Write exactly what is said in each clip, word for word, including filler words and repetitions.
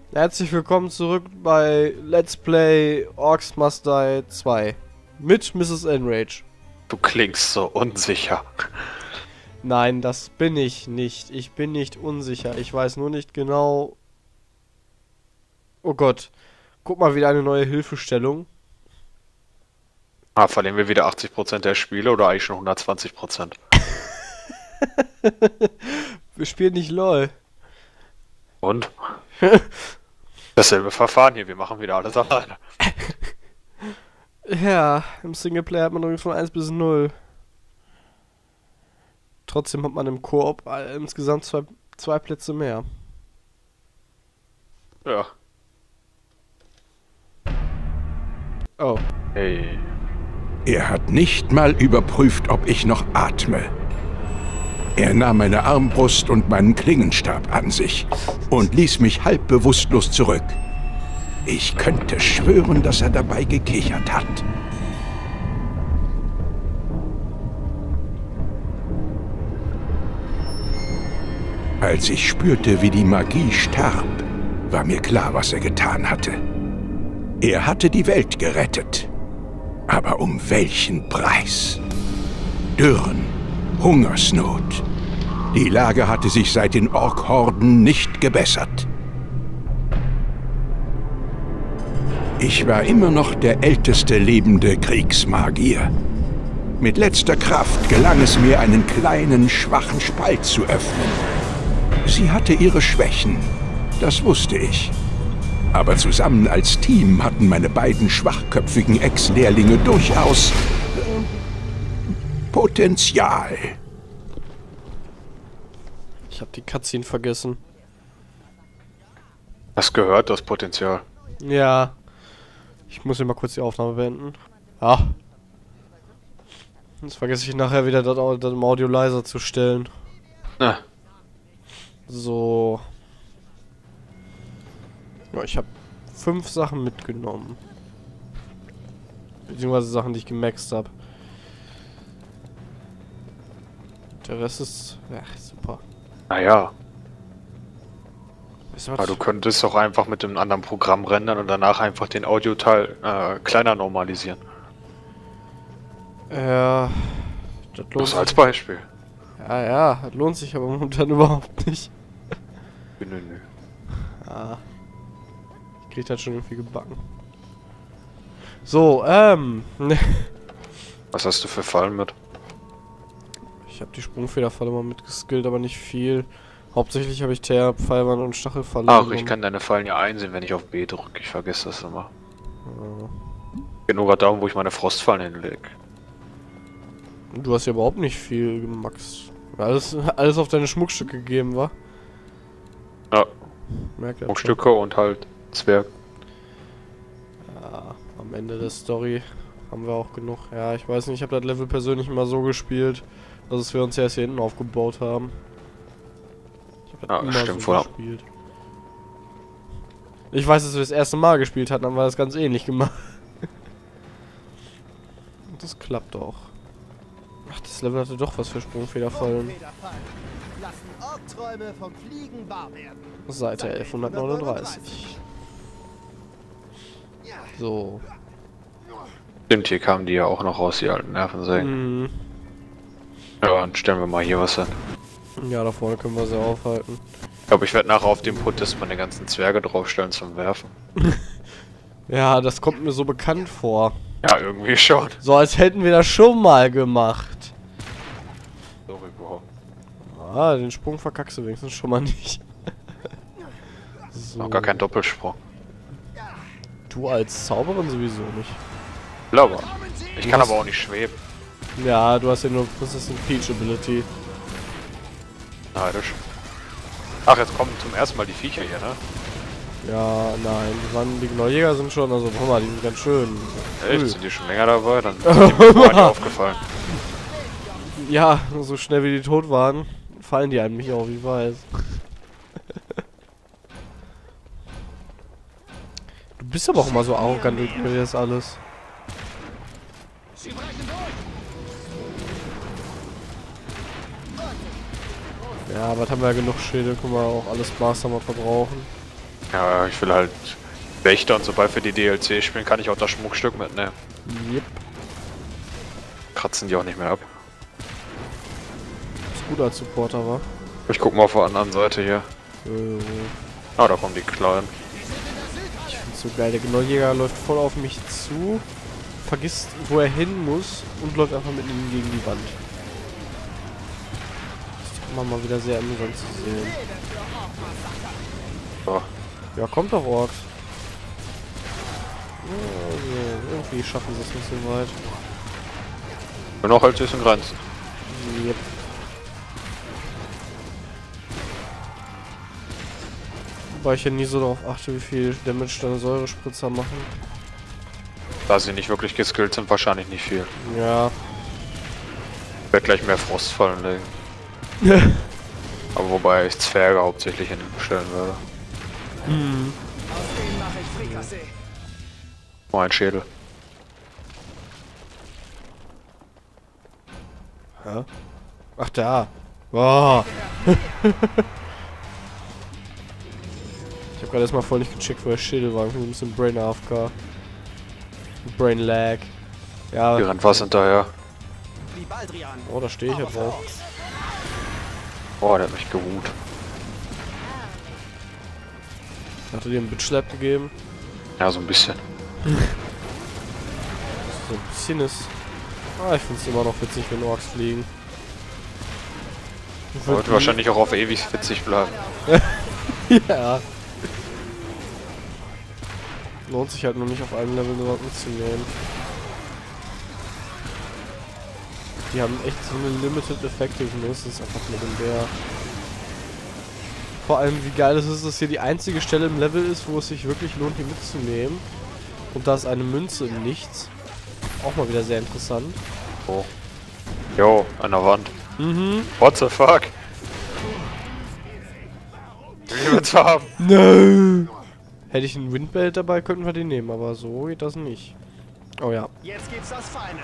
Herzlich willkommen zurück bei Let's Play Orcs Must Die zwei mit Misses Enrage. Du klingst so unsicher. Nein, das bin ich nicht. Ich bin nicht unsicher. Ich weiß nur nicht genau... Oh Gott. Guck mal, wieder eine neue Hilfestellung. Ah, verlieren wir wieder achtzig Prozent der Spiele oder eigentlich schon hundertzwanzig Prozent? Wir spielen nicht LOL. Und? Dasselbe Verfahren hier, wir machen wieder alles alleine. Ja, im Singleplayer hat man übrigens von eins bis null. Trotzdem hat man im Koop äh, insgesamt zwei, zwei Plätze mehr. Ja. Oh. Hey. Er hat nicht mal überprüft, ob ich noch atme. Er nahm meine Armbrust und meinen Klingenstab an sich und ließ mich halb bewusstlos zurück. Ich könnte schwören, dass er dabei gekichert hat. Als ich spürte, wie die Magie starb, war mir klar, was er getan hatte. Er hatte die Welt gerettet. Aber um welchen Preis? Dürren, Hungersnot. Die Lage hatte sich seit den Ork-Horden nicht gebessert. Ich war immer noch der älteste lebende Kriegsmagier. Mit letzter Kraft gelang es mir, einen kleinen, schwachen Spalt zu öffnen. Sie hatte ihre Schwächen, das wusste ich. Aber zusammen als Team hatten meine beiden schwachköpfigen Ex-Lehrlinge durchaus äh, Potenzial. Ich hab die Cutscene vergessen. Das gehört, das Potenzial. Ja. Ich muss hier mal kurz die Aufnahme beenden. Ah. Jetzt vergesse ich nachher wieder das, das im Audio leiser zu stellen. Na. So. Ja, ich habe fünf Sachen mitgenommen. Beziehungsweise Sachen, die ich gemaxt habe. Der Rest ist... Ja, super. Naja. Weißt du was? Aber du könntest doch einfach mit dem anderen Programm rendern und danach einfach den Audioteil äh, kleiner normalisieren. Ja... Das lohnt Das sich. als Beispiel. Ja, ja, das lohnt sich aber momentan überhaupt nicht. Nö, nö, nö. Ah. Ich krieg das schon irgendwie gebacken. So, ähm... Was hast du für Fallen mit? Ich habe die Sprungfederfalle mal mitgeskillt, aber nicht viel. Hauptsächlich habe ich Teer, Pfeilwand und Stachelfalle. Ach, genommen. ich kann deine Fallen ja einsehen, wenn ich auf B drücke. Ich vergesse das immer. Ja. Geht nur gerade darum, wo ich meine Frostfallen hinlege. Du hast ja überhaupt nicht viel gemaxt. Alles, alles auf deine Schmuckstücke gegeben, wa? Ja, Merkt Schmuckstücke und halt Zwerg. Ja, am Ende der Story haben wir auch genug. Ja, ich weiß nicht, ich habe das Level persönlich immer so gespielt, dass wir uns ja erst hier hinten aufgebaut haben. Ich habe das Ja, immer stimmt so voll. gespielt. Ich weiß, dass wir das erste Mal gespielt hatten, haben wir das ganz ähnlich gemacht. Und das klappt auch. Ach, das Level hatte doch was für Sprungfederfallen. Seite elfhundertneununddreißig. So. Stimmt, hier kamen die ja auch noch raus, die alten Nervensägen. Mhm. Ja, dann stellen wir mal hier was hin. Ja, da vorne können wir sie aufhalten. Ich glaube, ich werde nachher auf dem Podest meine ganzen Zwerge draufstellen zum Werfen. Ja, das kommt mir so bekannt vor. Ja, irgendwie schon. So als hätten wir das schon mal gemacht. So überhaupt. Ah, den Sprung verkackst du wenigstens schon mal nicht. So. Noch gar kein Doppelsprung. Du als Zauberin sowieso nicht. Aber ich kann hast- aber auch nicht schweben. Ja, du hast ja nur Princess Peach Ability. Neidisch. Ach, jetzt kommen zum ersten Mal die Viecher hier, ne? Ja, nein, die, waren, die Gnoljäger sind schon, also guck mal, die sind ganz schön. Echt? Cool. Sind die schon länger dabei? Dann sind die mir vorher nicht aufgefallen. Ja, so schnell wie die tot waren, fallen die einem nicht auf, ich weiß. Du bist aber auch immer so arrogant über das alles. Ja, aber haben wir ja genug Schädel, können wir auch alles Master mal verbrauchen. Ja, ich will halt Wächter und sobald wir die D L C spielen, kann ich auch das Schmuckstück mitnehmen. Yep. Kratzen die auch nicht mehr ab. Ist gut als Supporter, war. Ich guck mal auf der anderen Seite hier. Äh, Ah, da kommen die Kleinen. ich find's so geil. Der Gnolljäger läuft voll auf mich zu, vergisst, wo er hin muss und läuft einfach mit ihm gegen die Wand. Das ist immer mal wieder sehr amüsant zu sehen. So. Ja, kommt doch, Orks. Ja, also, irgendwie schaffen sie es nicht so weit. Nur noch halt zwischen Grenzen. Yep. Wobei ich ja nie so darauf achte, wie viel Damage deine Säurespritzer machen. Da sie nicht wirklich geskillt sind, wahrscheinlich nicht viel. Ja. Ich werde gleich mehr Frostfallen legen. Aber wobei ich Zwerge hauptsächlich hinstellen würde. Mhm. Oh, ein Schädel. Ja. Ach da. Wow. Ich hab gerade erstmal voll nicht gecheckt, wo der Schädel war. Ich bin ein bisschen Brain A F K. Brain Lag. Ja. Die rennt was hinterher. Oh, da stehe ich ja drauf. Oh, der hat mich gewut. Hat er dir einen Bitch-Slap gegeben? Ja, so ein bisschen. So ein bisschen ist... Ah, ich find's immer noch witzig, wenn Orks fliegen. Wird wahrscheinlich auch auf ewig witzig bleiben. Ja. Lohnt sich halt noch nicht auf einem Level überhaupt mitzunehmen. Die haben echt so eine Limited Effectiveness, das ist einfach legendär. Vor allem wie geil es ist, dass hier die einzige Stelle im Level ist, wo es sich wirklich lohnt, die mitzunehmen. Und da ist eine Münze im Nichts. Auch mal wieder sehr interessant. Oh. Jo, an der Wand. Mhm. What the fuck? Ich will's haben. No. Hätte ich einen Windbelt dabei, könnten wir den nehmen, aber so geht das nicht. Oh ja. Jetzt gibt's was Feines.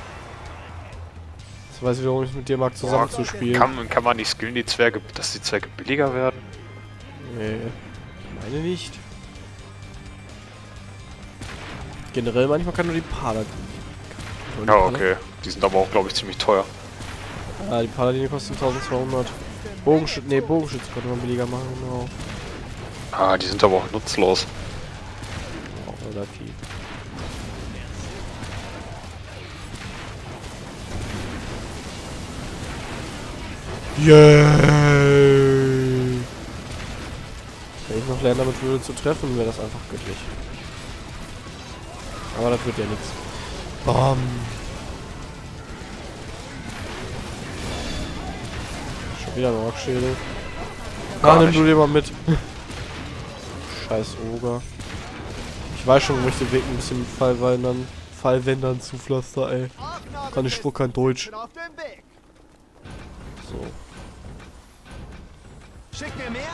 Jetzt weiß ich, warum ich mit dir mag, zusammen zu spielen. Kann, kann man nicht skillen, die Zwerge, dass die Zwerge billiger werden? Nee, ich meine nicht. Generell manchmal kann nur die Paladin. Ja, okay. Die sind aber auch, glaube ich, ziemlich teuer. Ah, die Paladine kosten eintausendzweihundert. Bogenschütze, nee, Bogenschütze könnte man billiger machen, genau. Ah, die sind aber auch nutzlos. Oh, relativ. Yay! Wenn ich noch lernen, damit würde zu treffen, wäre das einfach göttlich. Aber das wird ja nichts. Bam! Schon wieder ein Orkschädel. Ah, nimm du den mal mit. Scheiß Oger. Ich weiß schon, wo ich den Weg ein bisschen mit Fallwändern, Fallwändern zupflaster, ey. Kann ich wohl kein Deutsch. So. Schick mir mehr.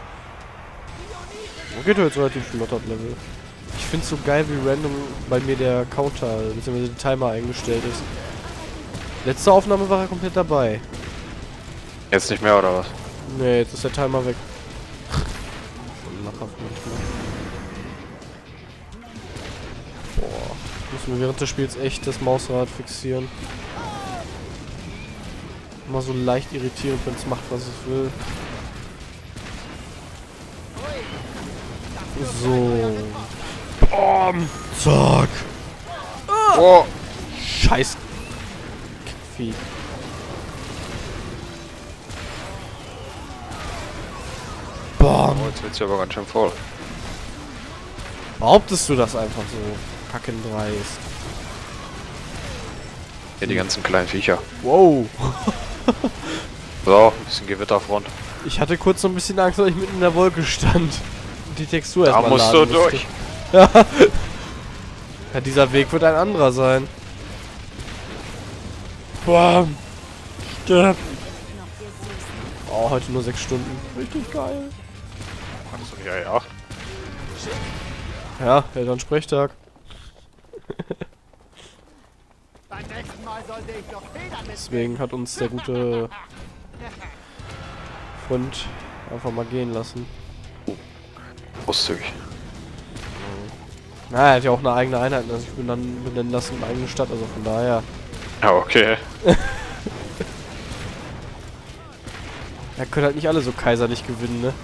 Wo geht er jetzt relativ flott ab Level? Ich find's so geil, wie random bei mir der Counter bzw. der Timer eingestellt ist. Letzte Aufnahme war er komplett dabei. Jetzt nicht mehr, oder was? Nee, jetzt ist der Timer weg. Lachhaft manchmal. Boah. Müssen wir während des Spiels echt das Mausrad fixieren. Immer so leicht irritierend, wenn es macht, was es will. So. Bam. Zack. Oh! Scheiß. Vieh. Bam. Oh, jetzt wird's ja aber ganz schön voll. Behauptest du das einfach so kackendreist? Hier die ganzen kleinen Viecher. Wow. So, ein bisschen Gewitterfront. Ich hatte kurz so ein bisschen Angst, dass ich mitten in der Wolke stand. Und die Textur Da erstmal musst laden du durch. musste. Ja, dieser Weg wird ein anderer sein. Bam. Stirb. Oh, heute nur sechs Stunden. Richtig geil. Hattest du nicht A E acht? Ja, ja, dann Sprechtag. Beim nächsten Mal sollte ich doch Federn mitnehmen. Deswegen hat uns der gute Freund einfach mal gehen lassen. Großzügig. Na, er hat ja auch eine eigene Einheit, also ich bin dann benennen lassen, eine eigene Stadt, also von daher. Ja, okay. Ja, können halt nicht alle so kaiserlich gewinnen, ne?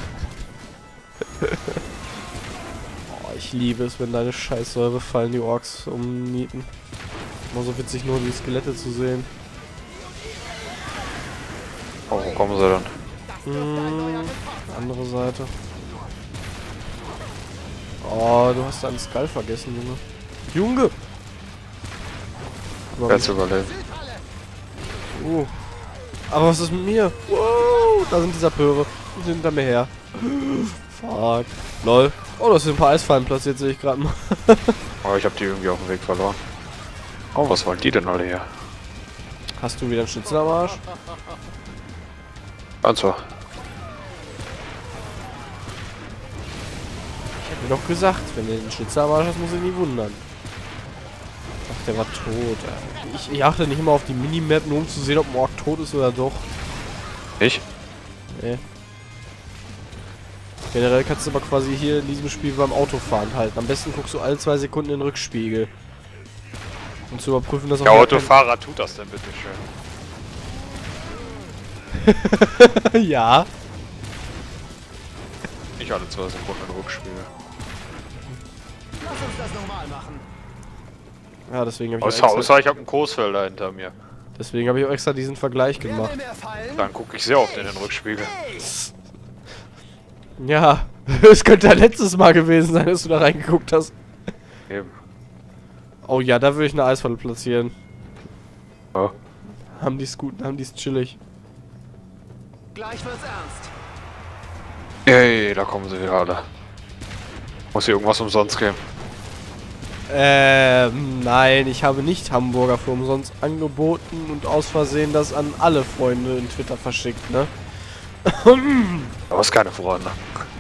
Oh, ich liebe es, wenn deine Scheißsäure fallen, die Orks umnieten. Immer so witzig, nur die Skelette zu sehen. Oh, wo kommen sie dann? Hm, andere Seite. Oh, du hast deinen Skull vergessen, Junge. Junge! Wer hat's überlebt? Uh. Aber was ist mit mir? Wow, da sind die Sappeure. Die sind hinter mir her. Fuck. Lol. Oh, da sind ein paar Eisfallen platziert, sehe ich gerade mal. Oh, ich hab die irgendwie auf dem Weg verloren. Oh, was wollen die denn alle hier? Hast du wieder einen Schnitzel am Arsch? Also, Ich hab mir doch gesagt, wenn der einen Schnitzel am Arsch hat, muss ich nie wundern. Ach, der war tot, ey. Ich, ich achte nicht immer auf die Minimap, nur um zu sehen, ob ein Ork tot ist oder doch. ich? Nee. Generell kannst du aber quasi hier in diesem Spiel beim Autofahren halten. Am besten guckst du alle zwei Sekunden in den Rückspiegel. Um zu überprüfen, dass auch Der gar Autofahrer tut das denn bitte schön. kein... Ja. Nicht alle zwei Sekunden in Rückspiegel. Lass uns das nochmal machen. Ja, deswegen habe ich, Außer, auch extra- außer ich habe einen Coesfelder hinter mir. deswegen hab ich auch extra diesen Vergleich Wer gemacht. will mehr fallen? Dann gucke ich sehr oft in den Rückspiegel. Ja, es könnte ja letztes Mal gewesen sein, dass du da reingeguckt hast. Eben. Oh ja, da würde ich eine Eisfalle platzieren. Ja. Haben die's gut, haben die's chillig. Gleich wird's ernst. Ey, da kommen sie wieder alle. Muss hier irgendwas umsonst geben. Ähm, nein, ich habe nicht Hamburger für umsonst angeboten und aus Versehen das an alle Freunde in Twitter verschickt, ne? Aber ist keine Freunde.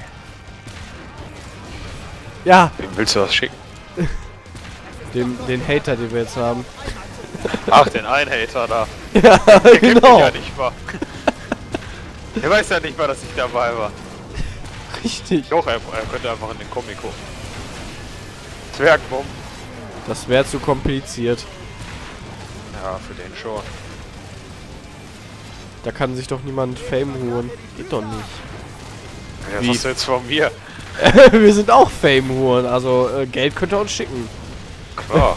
Ja, Wem willst du was schicken? den, den Hater, den wir jetzt haben. Ach, den einen Hater da. Ja, Der kennt mich genau. ja nicht mal. Der weiß ja nicht mal, dass ich dabei war. Richtig. Doch, er, er könnte einfach in den Comic gucken. Zwergbomben. Das wäre zu kompliziert. Ja, für den schon. Da kann sich doch niemand Fame holen. Geht doch nicht. Ja, Wie? was hast du jetzt von mir? Wir sind auch Fame-Huren, also äh, Geld könnt ihr uns schicken. Klar.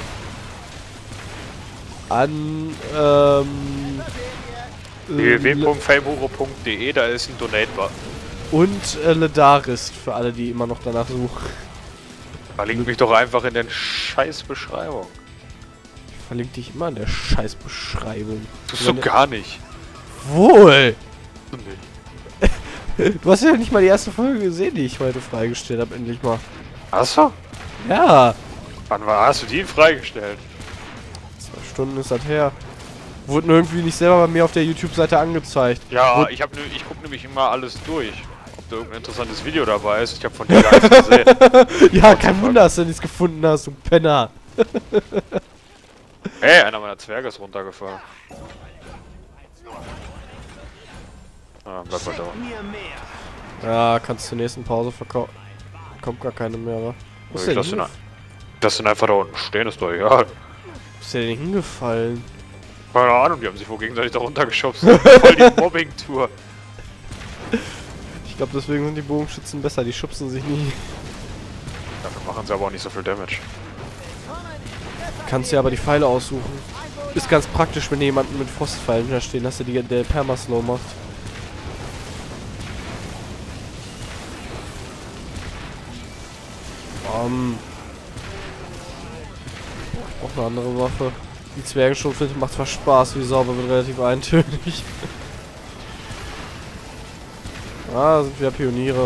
An, ähm... w w w punkt famehuro punkt de, da ist ein Donate-Button. Und äh, Ledarist, für alle, die immer noch danach suchen. Verlinkt mich doch einfach in den scheiß Beschreibung. Ich verlinke dich immer in der Scheißbeschreibung. Tust du gar nicht. Wohl! Du nicht. Du hast ja nicht mal die erste Folge gesehen, die ich heute freigestellt habe, endlich mal. Hast du? Ja! Wann war, hast du die freigestellt? Zwei Stunden ist das her. Wurde nur irgendwie nicht selber bei mir auf der YouTube-Seite angezeigt. Ja, Wurde- ich hab, nö- ich guck nämlich immer alles durch. Ob da irgendein interessantes Video dabei ist. Ich hab von dir gar nichts gesehen. Ja, kein Wunder, dass du nichts gefunden hast, du Penner. Hey, einer meiner Zwerge ist runtergefallen. Ah, bleib mal da. Mir mehr. Ja, kannst zur nächsten Pause verkaufen. Kommt gar keine mehr, wa? Wo ist Ich der lass den, hingef- ein- lass den einfach da unten stehen, ist doch egal. Wo ist der denn hingefallen? Keine Ahnung, die haben sich wohl gegenseitig da runtergeschubst. Voll die Mobbing-Tour. Ich glaube, deswegen sind die Bogenschützen besser, die schubsen sich nie. Dafür machen sie aber auch nicht so viel Damage. Kannst dir aber die Pfeile aussuchen. Ist ganz praktisch, wenn jemanden mit Frostpfeilen da stehen hast, du die der Permaslow macht. Ähm. Ich brauch eine andere Waffe. Die Zwergenschrotflinte macht zwar Spaß, wie sauber wird relativ eintönig. Ah, sind wieder Pioniere.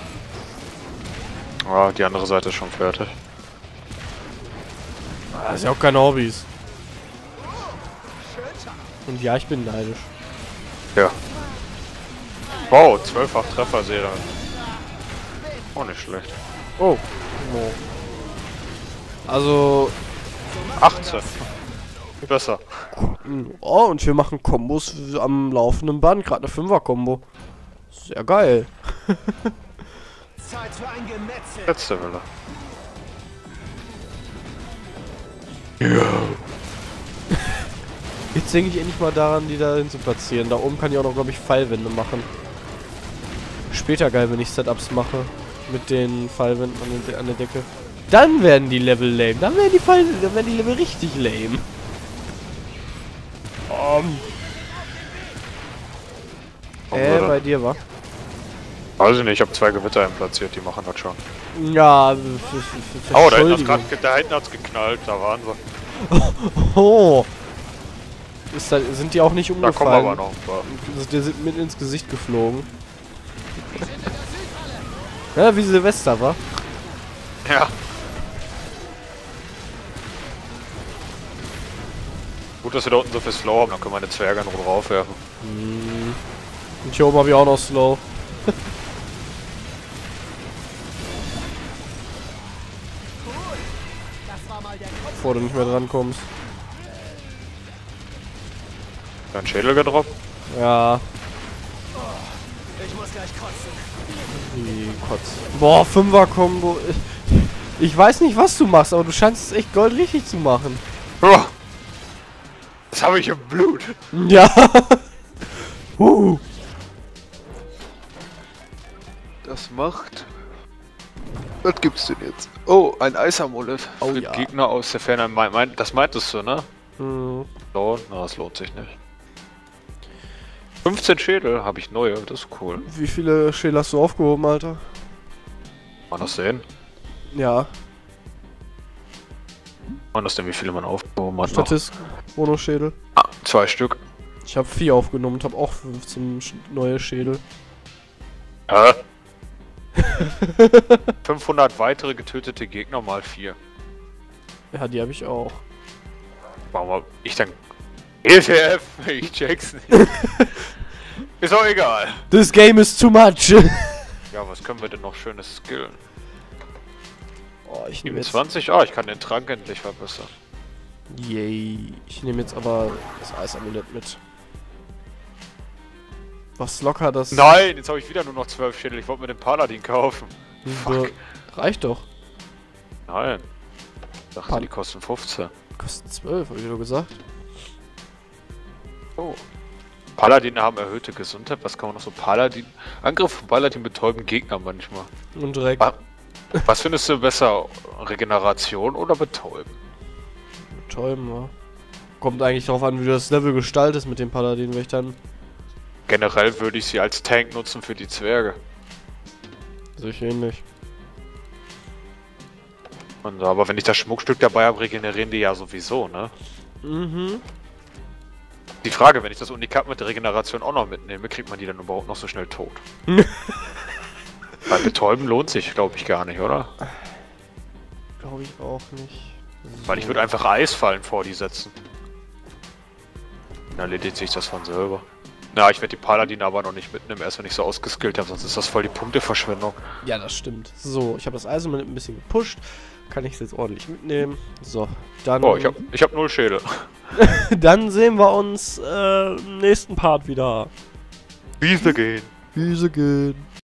Ah, die andere Seite ist schon fertig. Ah, das ist ja auch keine Hobbys. Und ja, ich bin neidisch. Ja. Wow, zwölffach Trefferserie. Auch nicht schlecht. Oh. No. Also. achtzehn. Besser. Oh, und wir machen Kombos am laufenden Band. Gerade eine Fünfer-Kombo. Sehr geil. Zeit für ein Gemetzel. Letzte Welle. Jetzt denke ich endlich mal daran, die da hin zu platzieren. Da oben kann ich auch noch, glaube ich, Pfeilwände machen. Später geil, wenn ich Setups mache. Mit den Pfeilwänden an, den, an der Decke. Dann werden die Level lame. Dann werden die Pfeil, dann werden die Level richtig lame. Um. Äh, bei dir war? Weiß ich nicht, ich habe zwei Gewitter platziert, die machen das schon. Ja, Oh, da, hinten grad, da hinten hat's geknallt, da waren sie. Oh. Ist da, sind die auch nicht umgefallen? Da kommen aber noch ein paar. Die sind mit ins Gesicht geflogen. Ja, wie Silvester, war. Ja. Gut, dass wir da unten so viel Slow haben, dann können wir eine Zwerge noch draufwerfen. Hm. Und hier oben habe ich auch noch Slow. Bevor du nicht mehr dran kommst. Dein Schädel gedroppt? Ja. Ich muss gleich kotzen. Wie Kotz. Boah, Fünfer-Kombo. Ich weiß nicht, was du machst, aber du scheinst es echt goldrichtig zu machen. Oh, das habe ich im Blut. Ja. uh. Das macht... Was gibt's denn jetzt? Oh, ein Eisamulett. Oh Für ja. Gegner aus der Ferne. Mein, mein, das meintest du, ne? Hm. So, na, das lohnt sich nicht. fünfzehn Schädel habe ich neue, das ist cool. Wie viele Schädel hast du aufgehoben, Alter? Man das sehen? Ja. Man das denn, wie viele man aufgehoben hat? Statist, Mono-Schädel. Ah, zwei Stück. Ich habe vier aufgenommen und habe auch fünfzehn Sch neue Schädel. Äh. fünfhundert weitere getötete Gegner mal vier. Ja, die habe ich auch. Warum hab ich dann... E T F? Ich check's nicht. Ist auch egal. This game is too much. Ja, was können wir denn noch schönes skillen? Oh, ich nehme jetzt... siebenundzwanzig? Ah, ich kann den Trank endlich verbessern. Yay. Ich nehme jetzt aber das Eisamulett mit. Was locker das... Nein, jetzt habe ich wieder nur noch zwölf Schädel. Ich wollte mir den Paladin kaufen. Fuck. Reicht doch. Nein. Ich dachte, Pal- die kosten fünfzehn. Kostet zwölf, habe ich nur gesagt. Oh. Paladine haben erhöhte Gesundheit. Was kann man noch so? Paladin. Angriff von Paladin betäuben Gegner manchmal. Und direkt... Ah. Was findest du besser? Regeneration oder betäuben? Betäuben, wa? Kommt eigentlich darauf an, wie du das Level gestaltest mit dem Paladin, wenn ich dann... Generell würde ich sie als Tank nutzen für die Zwerge. Sicher ähnlich. Und, aber wenn ich das Schmuckstück dabei habe, regenerieren die ja sowieso, ne? Mhm. Die Frage, wenn ich das Unikat mit der Regeneration auch noch mitnehme, kriegt man die dann überhaupt noch so schnell tot? Weil betäuben lohnt sich, glaube ich, gar nicht, oder? Glaube ich auch nicht. So. Weil ich würde einfach Eisfallen vor die setzen. Dann erledigt sich das von selber. Na, ich werde die Paladine aber noch nicht mitnehmen, erst wenn ich so ausgeskillt habe, sonst ist das voll die Punkteverschwendung. Ja, das stimmt. So, ich habe das Eisamulett ein bisschen gepusht. Kann ich es jetzt ordentlich mitnehmen. So, dann... Oh, ich habe ich hab null Schädel. Dann sehen wir uns äh, im nächsten Part wieder. Wiese gehen. Wiese gehen.